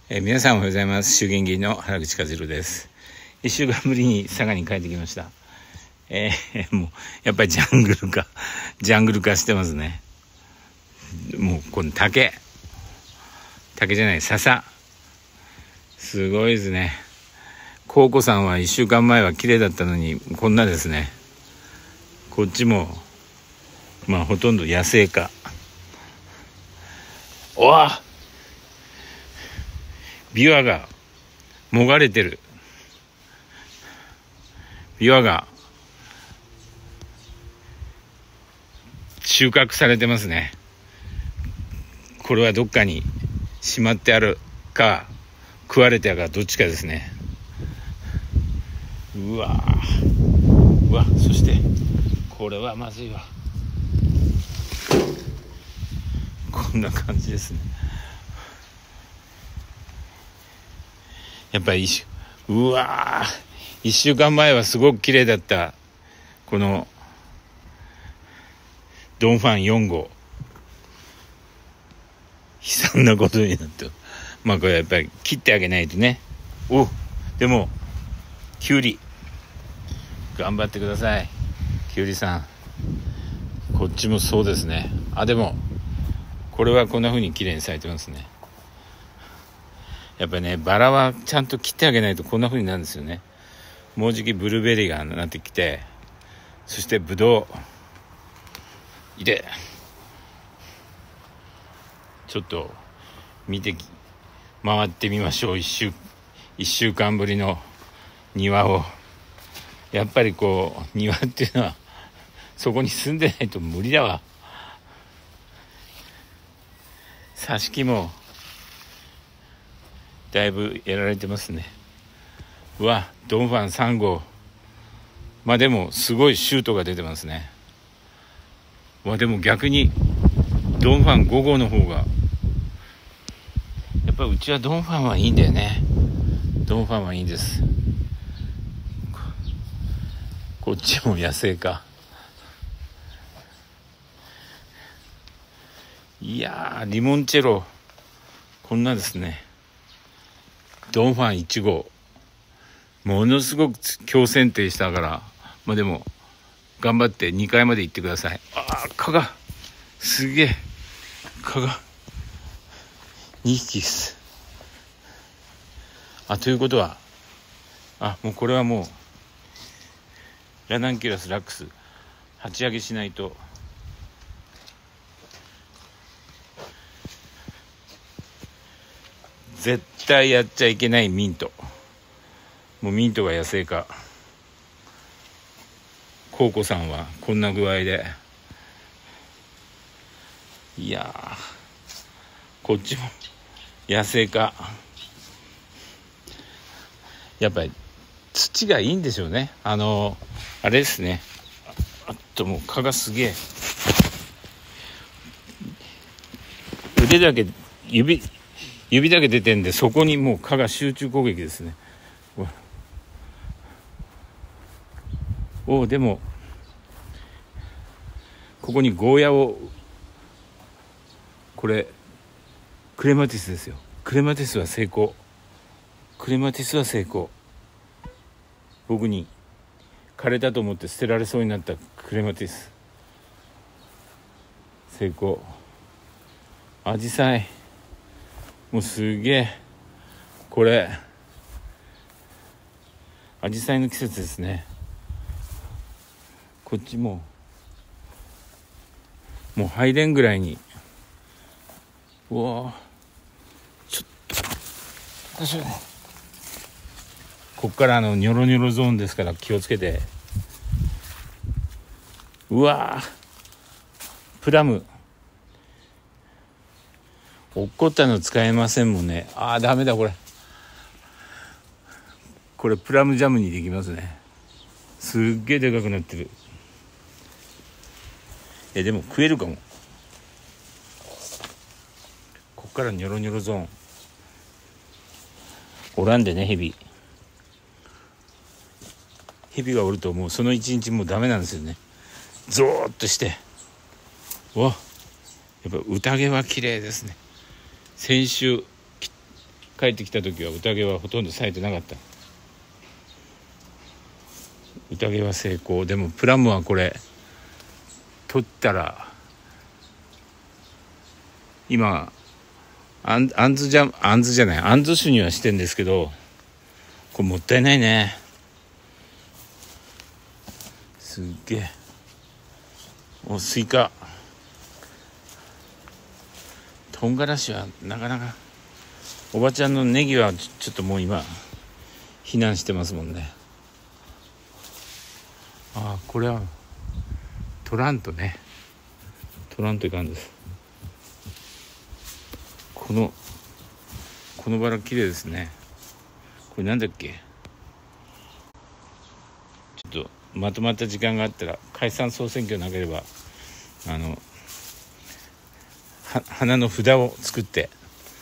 皆さんおはようございます。衆議院議員の原口和弘です。1週間ぶりに佐賀に帰ってきました。もうやっぱりジャングル化してますね。もうこの竹じゃない笹、すごいですね。高子さんは1週間前は綺麗だったのにこんなですね。こっちもほとんど野生化。おわビワがもがれてる。ビワが収穫されてますね。これはどっかにしまってあるか食われてあるかどっちかですね。うわそしてこれはまずいわ。こんな感じですね。やっぱり1週間前はすごく綺麗だったこのドンファン4号、悲惨なことになってこれやっぱり切ってあげないとね。でもキュウリ頑張ってください。キュウリさん、こっちもそうですね。でもこれはこんな風に綺麗に咲いてますね。やっぱりね、バラはちゃんと切ってあげないとこんな風になるんですよね。もうじきブルーベリーがなってきて、そしてブドウちょっと見て回ってみましょう。1週間ぶりの庭を。やっぱり庭っていうのはそこに住んでないと無理だわ。挿し木もだいぶやられてますね。ドンファン3号、でもすごいシュートが出てますね。でも逆にドンファン5号の方が、やっぱりうちはドンファンはいいんだよね。ドンファンはいいんです。こっちも野生化。リモンチェロこんなですね。ドンファン1号ものすごく強剪定したからでも頑張って2階まで行ってください。蚊がすげえ、蚊が2匹です。ということはもうこれはもうラナンキュラスラックス鉢上げしないと。絶対やっちゃいけないミント。もうミントが野生化。コウコさんはこんな具合で、こっちも野生化。やっぱり土がいいんでしょうね。あれですね。もう蚊がすげえ。指だけ出てんで、そこにもう蚊が集中攻撃ですね。でもここにゴーヤを、これクレマティスですよ。クレマティスは成功。僕に枯れたと思って捨てられそうになったクレマティス成功。アジサイもうすげえ。これアジサイの季節ですね。こっちもう入れんぐらいに。ちょっとこっからニョロニョロゾーンですから気をつけて。プラム落っこったの使えませんもんね。ダメだこれプラムジャムにできますね。すっげえでかくなってる。でも食えるかも。こっからニョロニョロゾーンおらんでね。ヘビがおるともうその一日もうダメなんですよね。ゾーッとして。やっぱ宴は綺麗ですね。先週帰ってきた時は宴はほとんど咲いてなかった。宴は成功。でもプラムはこれ取ったら今アンズ種にはしてんですけど、これもったいないね。すっげえ。スイカ、唐辛子はなかなか、おばちゃんのネギはちょっともう今避難してますもんね。これはトラントね。トラントいかんです。このバラ綺麗ですね。これなんだっけ。ちょっとまとまった時間があったら、解散総選挙なければ花の札を作って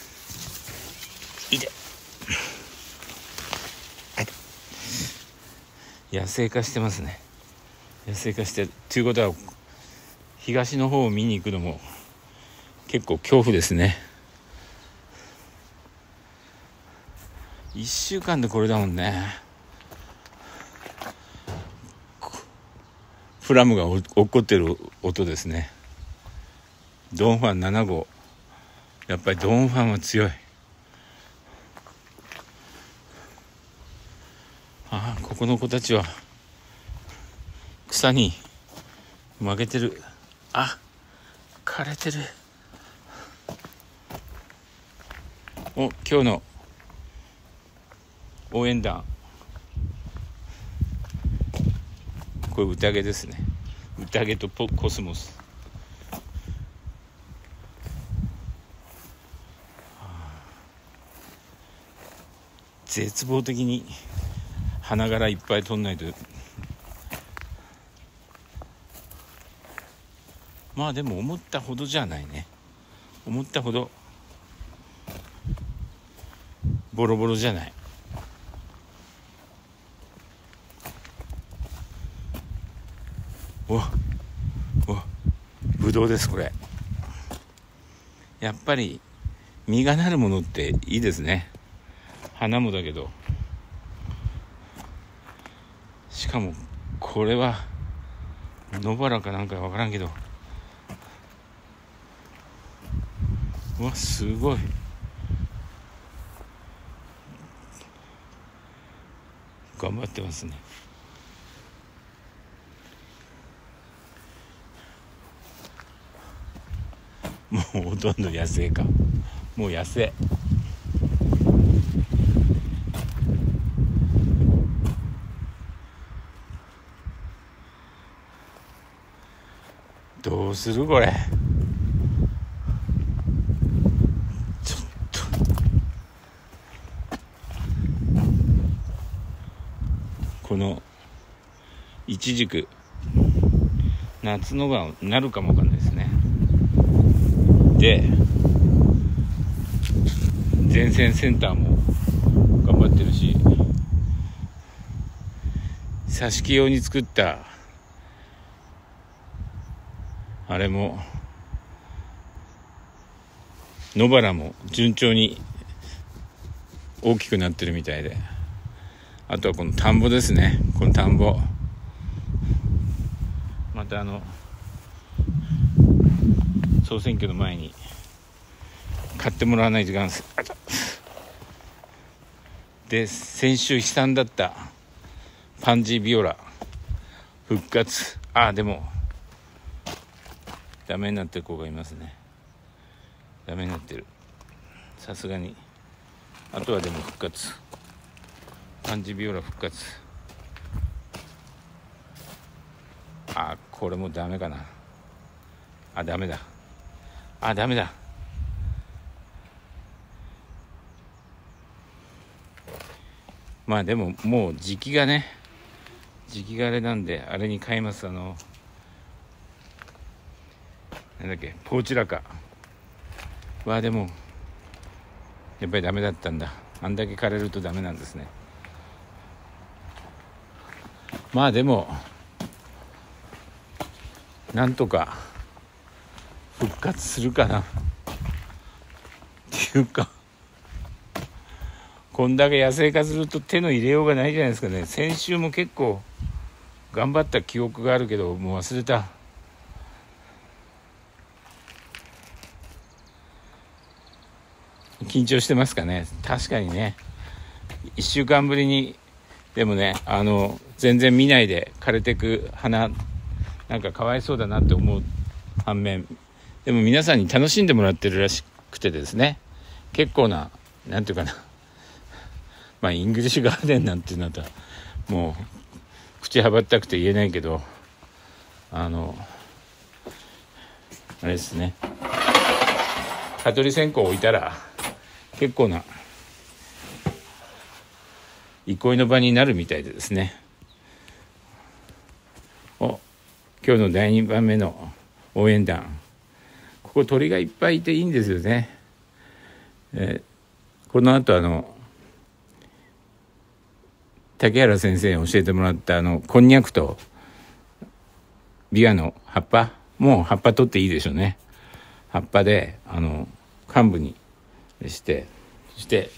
野生化してますね。野生化してということは、東の方を見に行くのも結構恐怖ですね。1週間でこれだもんね。プラムが落っこってる音ですね。ドンファン7号、やっぱりドンファンは強い。ここの子たちは草に負けてる。枯れてる。今日の応援団、これ宴ですね。宴とコスモス。絶望的に花柄いっぱい取んないと。でも思ったほどじゃないね。思ったほどボロボロじゃない。ぶどうです。これやっぱり実がなるものっていいですね。花もだけど、しかもこれは野原かなんかわからんけど、すごい。頑張ってますね。もうほとんど野生か。もう野生。どうするこれ。ちょっとこのイチジク、夏のがなるかもわかんないですね。で、前線センターも頑張ってるし、挿し木用に作ったあれも、野原も順調に大きくなってるみたいで、あとはこの田んぼですね。この田んぼ、また総選挙の前に買ってもらわないといけないんです。で、先週悲惨だったパンジービオラ復活。でもダメになってる子がいますね。ダメになってる、さすがに。あとはでも復活、パンジービオラ復活。これもダメかな。ダメだ。ダメだ。でももう時期があれなんで、あれに買います。なんだっけ、ポーチラカは。でもやっぱりダメだったんだ。あんだけ枯れるとダメなんですね。でもなんとか復活するかなっていうか、 こんだけ野生化すると手の入れようがないじゃないですかね。先週も結構頑張った記憶があるけど、もう忘れた。緊張してますかね。確かにね、1週間ぶりにでもね、全然見ないで枯れてく花、なんかかわいそうだなって思う反面、でも皆さんに楽しんでもらってるらしくてですね、結構な、なんていうかな、まあイングリッシュガーデンなんていうのはもう口はばったくて言えないけど、あれですね、蚊取り線香を置いたら結構な憩いの場になるみたいでですね。今日の第2番目の応援団、ここ鳥がいっぱいいていいんですよね。この後竹原先生に教えてもらったこんにゃくとビワの葉っぱ、もう葉っぱ取っていいでしょうね。葉っぱで幹部にして、そして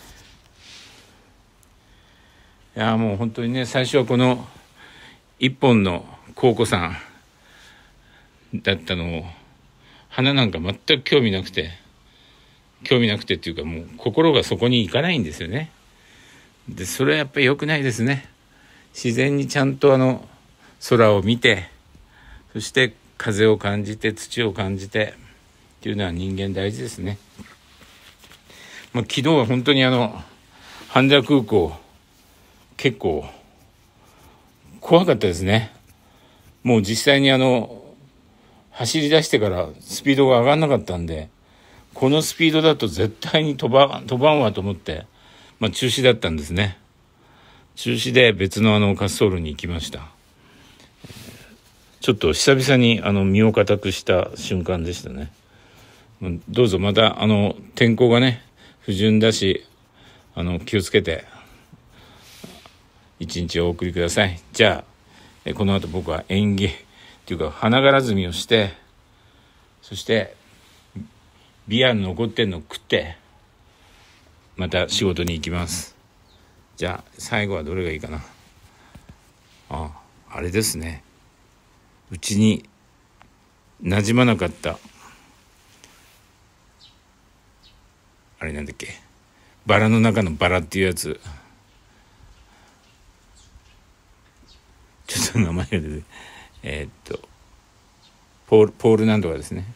いやもう本当にね、最初はこの一本の香子さんだったのを、花なんか全く興味なくてっていうか、もう心がそこに行かないんですよね。でそれはやっぱり良くないですね。自然にちゃんと空を見て、そして風を感じて土を感じてっていうのは人間大事ですね。昨日は本当に羽田空港結構怖かったですね。もう実際に走り出してからスピードが上がんなかったんで、このスピードだと絶対に飛ばんわと思って、中止だったんですね。中止で別の滑走路に行きました。ちょっと久々に身を固くした瞬間でしたね。どうぞまた天候がね不順だし、気をつけて一日お送りください。じゃあこの後僕は園芸っていうか花柄摘みをして、そしてビアの残ってんの食ってまた仕事に行きます。じゃあ最後はどれがいいかな。あれですね、うちに馴染まなかったあれなんだっけ、バラの中のバラっていうやつ、ちょっと名前が出て、ポールなんとかですね。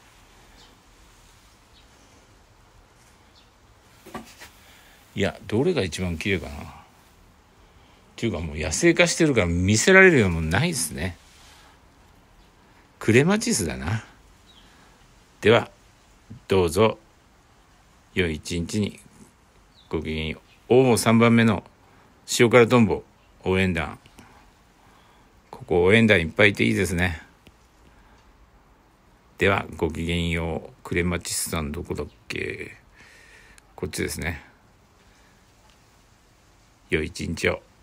いや、どれが一番綺麗かなっていうか、もう野生化してるから見せられるようなもんないですね。クレマチスだな。ではどうぞ良い一日に。ごきげんよう。3番目の塩辛とんぼ応援団、ここ応援団いっぱいいていいですね。ではごきげんよう。クレマチスさんどこだっけ、こっちですね。良い一日を。